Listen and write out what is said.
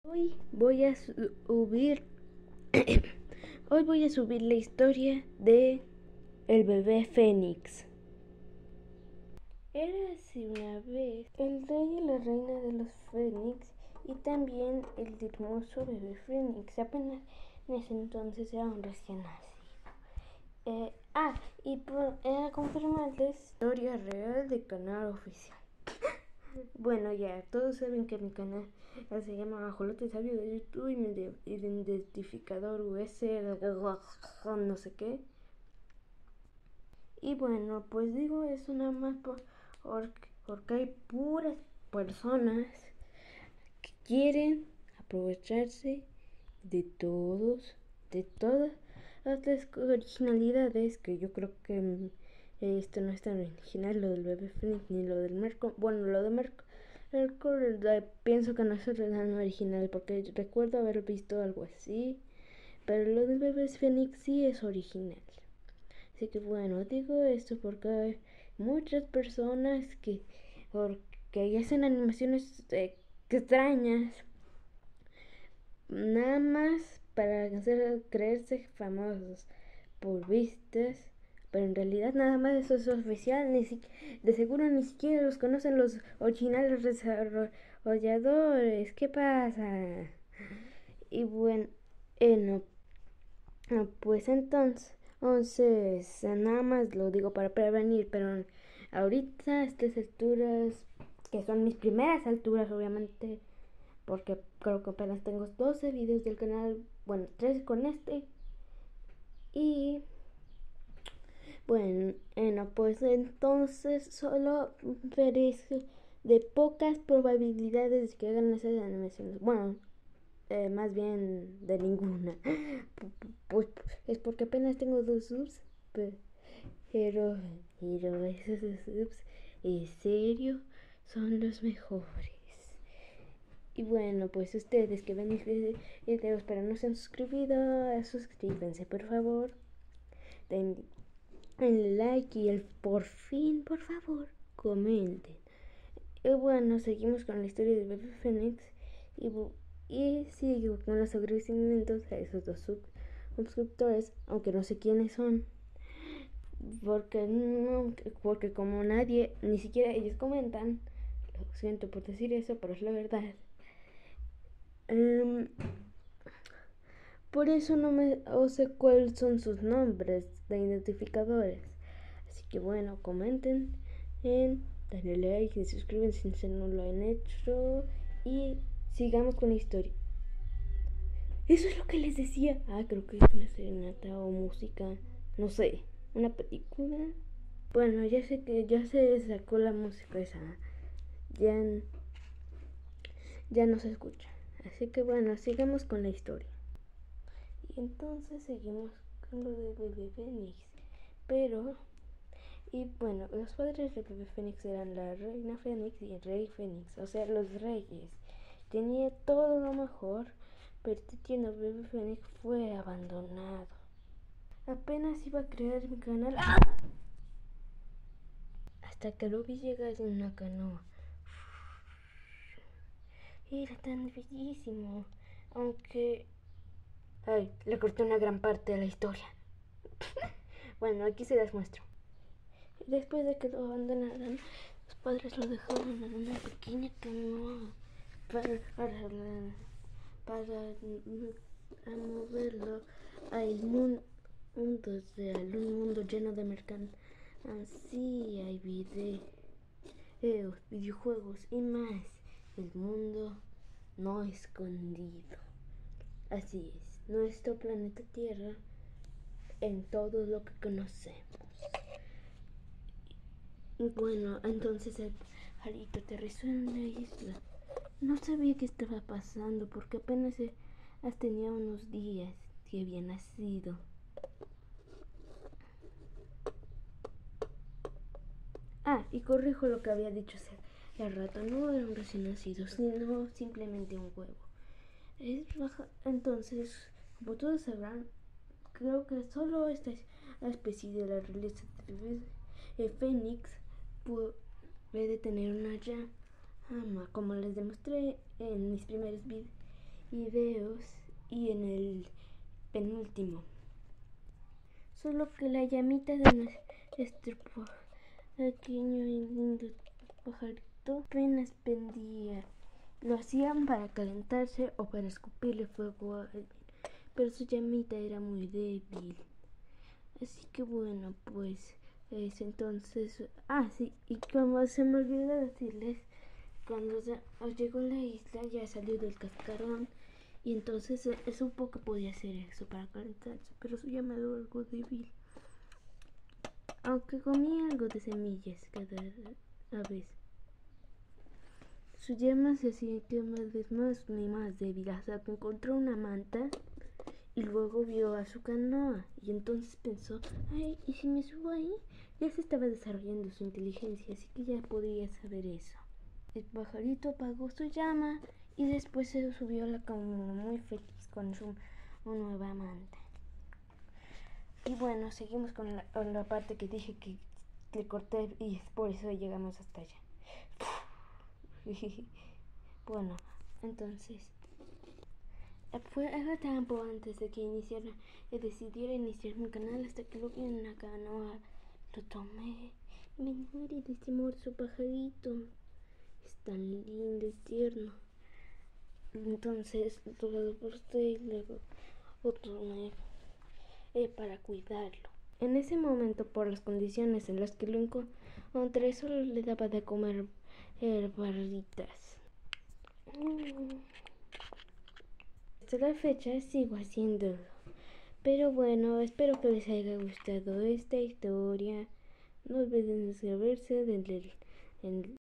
Hoy voy a subir hoy voy a subir la historia de el bebé Fénix. Era así una vez el rey y la reina de los Fénix y también el hermoso bebé Fénix. Apenas en ese entonces era un recién nacido. Y para confirmarles, historia real de canal oficial. Bueno, ya todos saben que mi canal se llama Ajolote Sabio de YouTube y mi identificador US no sé qué. Y bueno, pues digo eso nada más porque hay puras personas que quieren aprovecharse de todas las originalidades que yo creo que esto no es tan original, lo del bebé Fénix ni lo del Merco. Bueno, lo de Merco pienso que no es tan original porque recuerdo haber visto algo así, pero lo del bebé Fénix sí es original. Así que bueno, digo esto porque hay muchas personas que hacen animaciones extrañas nada más para creerse famosos por vistas, pero en realidad nada más eso es oficial, de seguro ni siquiera los conocen los originales desarrolladores. ¿Qué pasa? Y bueno, pues entonces nada más lo digo para prevenir, pero ahorita a estas alturas, que son mis primeras alturas obviamente, porque creo que apenas tengo 12 videos del canal, bueno, 3 con este. Y bueno, pues entonces solo veréis de pocas probabilidades de que hagan esas animaciones. Bueno, más bien de ninguna. Pues es porque apenas tengo 2 subs, pero esos 2 subs, en serio, son los mejores. Y bueno, pues ustedes que ven mis videos pero no se han suscribido, suscríbanse por favor. Den el like y por fin, por favor, comenten. Y bueno, seguimos con la historia de Bebé Fénix y sigo con los agradecimientos a esos 2 suscriptores, aunque no sé quiénes son. Porque como nadie, ni siquiera ellos comentan, lo siento por decir eso, pero es la verdad. Por eso no sé cuáles son sus nombres de identificadores. Así que bueno, comenten, denle like y suscríbanse si no lo han hecho. Y sigamos con la historia. Eso es lo que les decía. Creo que es una serenata o música. No sé, una película. Bueno, ya sé que ya se sacó la música esa. Ya, ya no se escucha. Así que bueno, sigamos con la historia. Y entonces seguimos con lo de Bebé Fénix. Y bueno, los padres de Bebé Fénix eran la reina Fénix y el rey Fénix, o sea, los reyes. Tenía todo lo mejor, pero este tierno Bebé Fénix fue abandonado. Apenas iba a crear mi canal hasta que lo vi llegar en una canoa. Era tan bellísimo, aunque le corté una gran parte de la historia. Bueno, aquí se las muestro. Después de que lo abandonaran, los padres lo dejaron en una pequeña canoa para moverlo al mundo real, un mundo lleno de mercancías, hay videojuegos y más. El mundo no escondido. Así es, nuestro planeta Tierra en todo lo que conocemos. Bueno, entonces el pajarito aterrizó en una isla. No sabía qué estaba pasando porque apenas tenía unos días que había nacido. Y corrijo lo que había dicho hace rato. No era un recién nacido, sino simplemente un huevo. Entonces, como todos sabrán, creo que solo esta especie de la realeza de Fénix puede tener una llama, como les demostré en mis primeros videos y en el penúltimo. Solo que la llamita de nuestro pequeño y lindo pajarito apenas pendía. Lo hacían para calentarse o para escupirle fuego a alguien, pero su llamita era muy débil. Así que bueno, pues entonces... Ah, sí, y como se me olvidó decirles, cuando llegó a la isla ya salió del cascarón y entonces supo que podía hacer eso para calentarse, pero su llama era algo débil. Aunque comía algo de semillas cada vez, su llama se hacía cada vez más y más débil hasta que encontró una manta y luego vio a su canoa y entonces pensó, ay, ¿y si me subo ahí? Ya se estaba desarrollando su inteligencia, así que ya podía saber eso. El pajarito apagó su llama y después se subió a la cama muy feliz con su nueva amante. Y bueno, seguimos con la parte que dije que le corté y por eso llegamos hasta allá. Bueno, entonces fue algo tiempo antes de que decidiera iniciar mi canal hasta que lo vi en una canoa. Lo tomé y me enamoré de este morso pajarito. Es tan lindo y tierno. Entonces lo adopté y luego lo tomé para cuidarlo. En ese momento, por las condiciones en las que lo encontré, solo le daba de comer barritas. Hasta la fecha sigo haciéndolo. Pero bueno, espero que les haya gustado esta historia. No olviden suscribirse, denle